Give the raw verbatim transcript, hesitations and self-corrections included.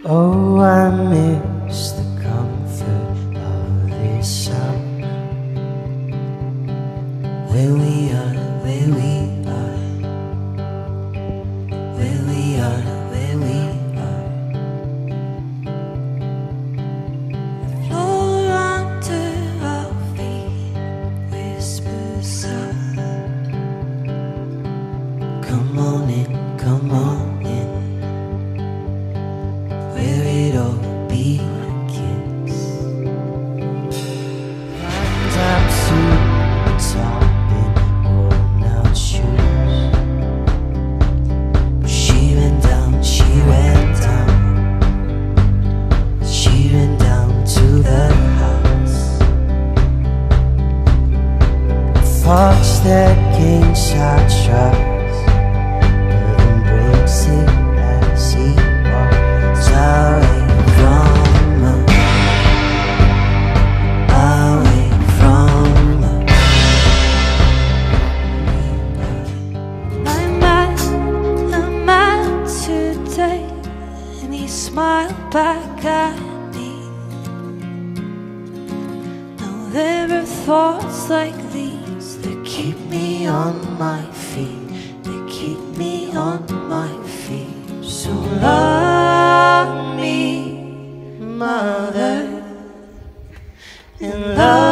Oh, I miss the comfort of this summer, where we are, where we are, where we are, where we are. The floor under our feet whispers sound. Come on in, come on in, where it all begins. Climbed up to the top in worn out shoes. She went down, she went down, she went down to the house. The fox that came shot shots. And he smiled back at me. Now there are thoughts like these that keep me on my feet, that keep me on my feet. So love me, mother, and love